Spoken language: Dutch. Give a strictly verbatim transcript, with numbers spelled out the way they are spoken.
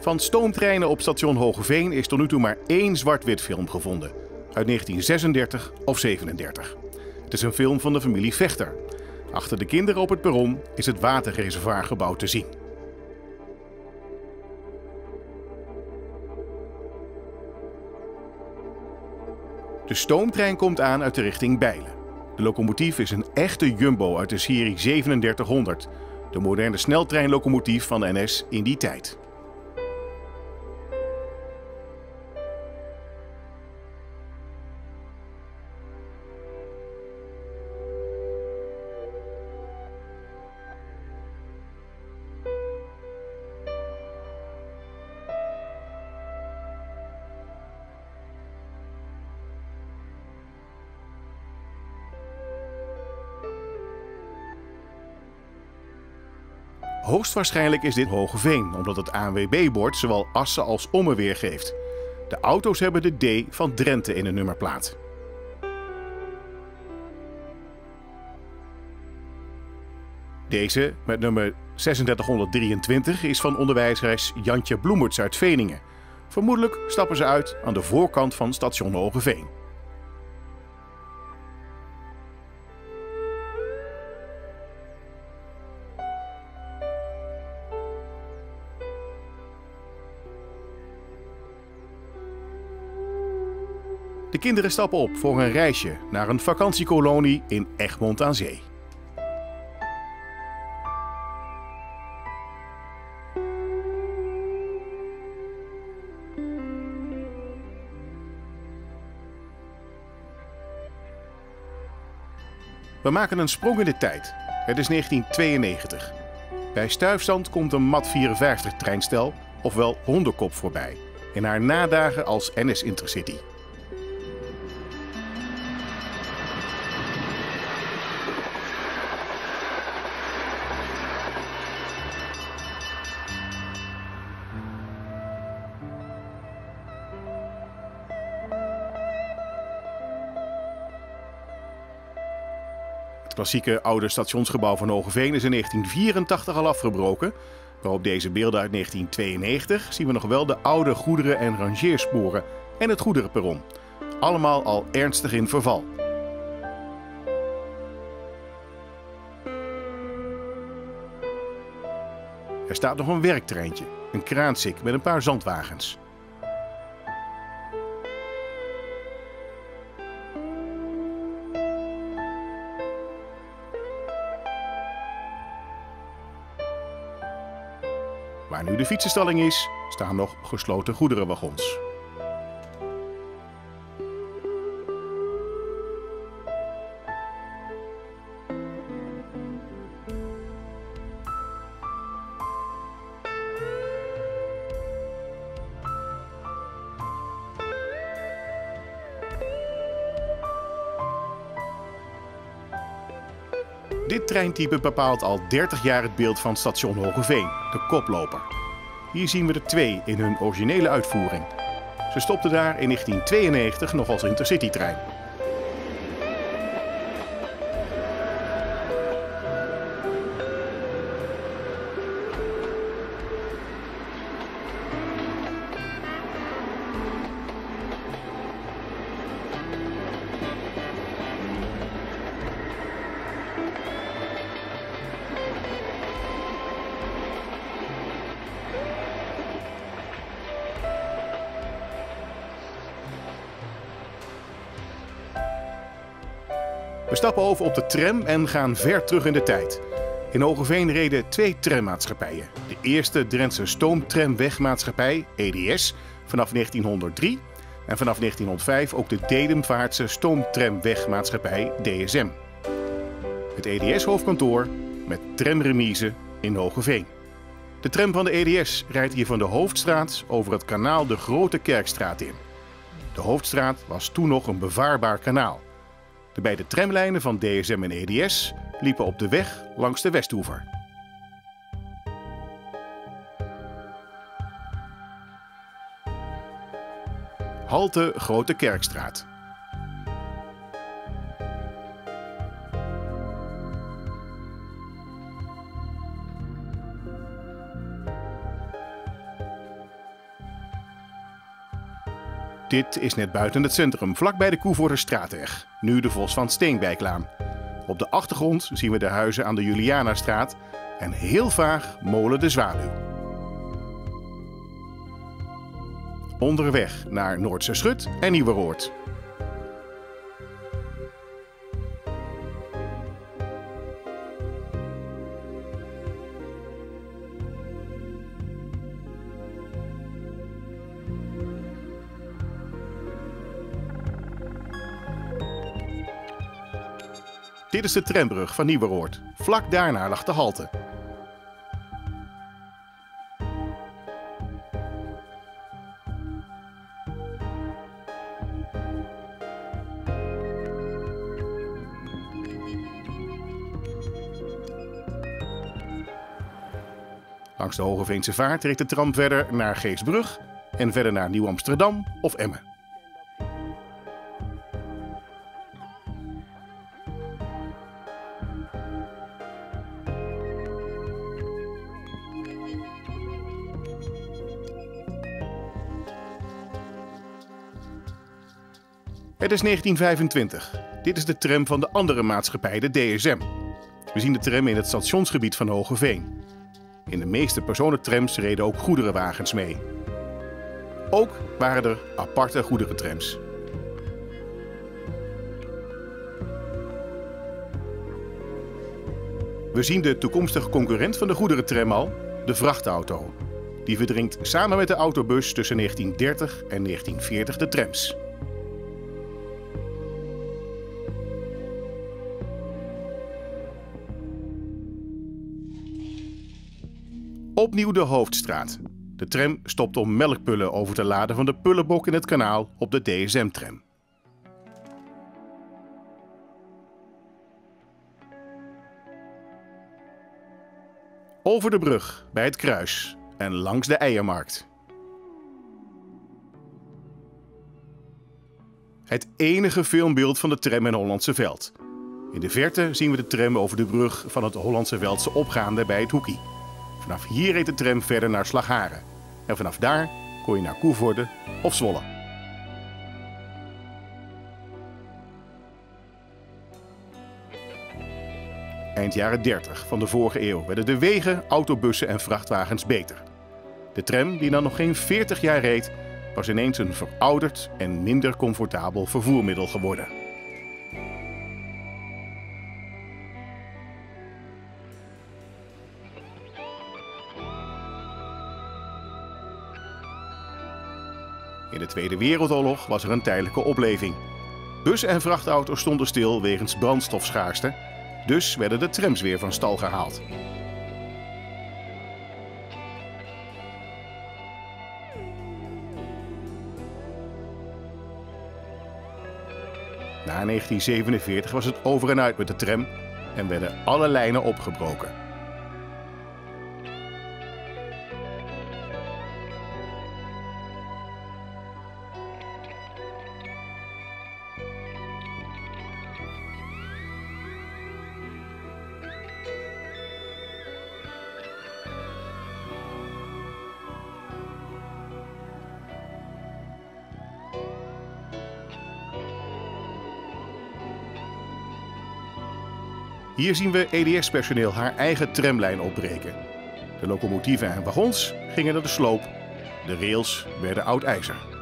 Van stoomtreinen op station Hoogeveen is tot nu toe maar één zwart-wit film gevonden. Uit negentien zesendertig of zevenendertig. Het is een film van de familie Vechter. Achter de kinderen op het perron is het waterreservoirgebouw te zien. De stoomtrein komt aan uit de richting Bijlen. De locomotief is een echte jumbo uit de serie zevenendertighonderd. De moderne sneltreinlocomotief van de N S in die tijd. Hoogstwaarschijnlijk is dit Hoogeveen, omdat het A N W B-bord zowel assen als ommen weergeeft. De auto's hebben de D van Drenthe in de nummerplaat. Deze, met nummer drieduizend is van onderwijzeres Jantje Bloemerts uit Veningen. Vermoedelijk stappen ze uit aan de voorkant van station Hoogeveen. De kinderen stappen op voor een reisje naar een vakantiekolonie in Egmond aan Zee. We maken een sprong in de tijd. Het is negentien tweeënnegentig. Bij Stuyfzand komt een mat vierenvijftig treinstel, ofwel Hondenkop, voorbij. In haar nadagen als N S Intercity. Het klassieke oude stationsgebouw van Hoogeveen is in negentien vierentachtig al afgebroken. Maar op deze beelden uit negentien tweeënnegentig zien we nog wel de oude goederen- en rangeersporen en het goederenperron. Allemaal al ernstig in verval. Er staat nog een werktreintje, een kraansik met een paar zandwagens. Waar nu de fietsenstalling is, staan nog gesloten goederenwagons. Dit treintype bepaalt al dertig jaar het beeld van station Hoogeveen, de koploper. Hier zien we er twee in hun originele uitvoering. Ze stopten daar in negentien tweeënnegentig nog als intercitytrein. We stappen over op de tram en gaan ver terug in de tijd. In Hoogeveen reden twee trammaatschappijen. De eerste Drentse Stoomtramwegmaatschappij, E D S, vanaf negentienhonderddrie. En vanaf negentienhonderdvijf ook de Dedemvaartse Stoomtramwegmaatschappij, D S M. Het E D S-hoofdkantoor met tramremise in Hoogeveen. De tram van de E D S rijdt hier van de Hoofdstraat over het kanaal de Grote Kerkstraat in. De Hoofdstraat was toen nog een bevaarbaar kanaal. De beide tramlijnen van D S M en E D S liepen op de weg langs de Westoever. Halte Grote Kerkstraat. Dit is net buiten het centrum, vlakbij de Koevoorderstraatweg, nu de Vos van Steenwijklaan. Op de achtergrond zien we de huizen aan de Julianastraat en heel vaag molen De Zwaluw. Onderweg naar Noordse Schut en Nieuweroord. Dit is de trambrug van Nieuweroord. Vlak daarna lag de halte. Langs de Hogeveense Vaart reed de tram verder naar Geesbrug en verder naar Nieuw-Amsterdam of Emmen. Het is negentien vijfentwintig. Dit is de tram van de andere maatschappij, de D S M. We zien de tram in het stationsgebied van Hogeveen. In de meeste personentrams reden ook goederenwagens mee. Ook waren er aparte goederentrams. We zien de toekomstige concurrent van de goederentram al, de vrachtauto. Die verdringt samen met de autobus tussen negentien dertig en negentien veertig de trams. Opnieuw de Hoofdstraat. De tram stopt om melkpullen over te laden van de pullenbok in het kanaal op de D S M-tram. Over de brug bij het kruis en langs de Eiermarkt. Het enige filmbeeld van de tram in Hollandse Veld. In de verte zien we de tram over de brug van het Hollandse Veldse opgaande bij het Hoekie. Vanaf hier reed de tram verder naar Slagharen. En vanaf daar kon je naar Koevoorde of Zwolle. Eind jaren dertig van de vorige eeuw werden de wegen, autobussen en vrachtwagens beter. De tram, die dan nog geen veertig jaar reed, was ineens een verouderd en minder comfortabel vervoermiddel geworden. In de Tweede Wereldoorlog was er een tijdelijke opleving. Bus- en vrachtauto's stonden stil wegens brandstofschaarste, dus werden de trams weer van stal gehaald. Na negentien zevenenveertig was het over en uit met de tram en werden alle lijnen opgebroken. Hier zien we E D S-personeel haar eigen tramlijn opbreken. De locomotieven en wagons gingen naar de sloop. De rails werden oud ijzer.